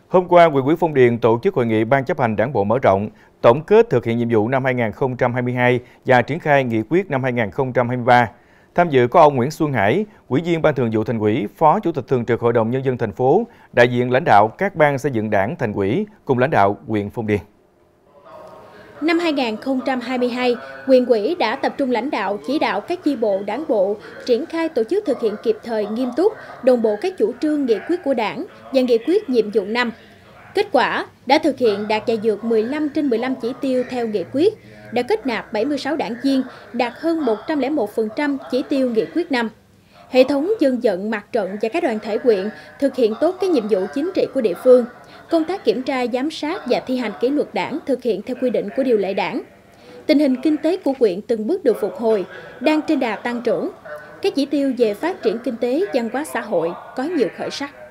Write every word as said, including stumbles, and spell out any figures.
Hôm qua, huyện ủy Phong Điền tổ chức hội nghị Ban chấp hành Đảng bộ mở rộng, tổng kết thực hiện nhiệm vụ năm hai nghìn không trăm hai mươi hai và triển khai nghị quyết năm hai nghìn không trăm hai mươi ba. Tham dự có ông Nguyễn Xuân Hải, Ủy viên Ban Thường vụ Thành ủy, Phó Chủ tịch Thường trực Hội đồng Nhân dân thành phố, đại diện lãnh đạo các ban xây dựng Đảng, Thành ủy cùng lãnh đạo huyện Phong Điền. Năm hai nghìn không trăm hai mươi hai, huyện ủy đã tập trung lãnh đạo chỉ đạo các chi bộ đảng bộ triển khai tổ chức thực hiện kịp thời, nghiêm túc, đồng bộ các chủ trương nghị quyết của Đảng và nghị quyết nhiệm vụ năm. Kết quả đã thực hiện đạt và vượt mười lăm trên mười lăm chỉ tiêu theo nghị quyết, đã kết nạp bảy mươi sáu đảng viên, đạt hơn một trăm lẻ một phần trăm chỉ tiêu nghị quyết năm. Hệ thống dân vận, mặt trận và các đoàn thể huyện thực hiện tốt các nhiệm vụ chính trị của địa phương. Công tác kiểm tra, giám sát và thi hành kỷ luật Đảng thực hiện theo quy định của điều lệ Đảng. Tình hình kinh tế của huyện từng bước được phục hồi, đang trên đà tăng trưởng. Các chỉ tiêu về phát triển kinh tế, văn hóa xã hội có nhiều khởi sắc.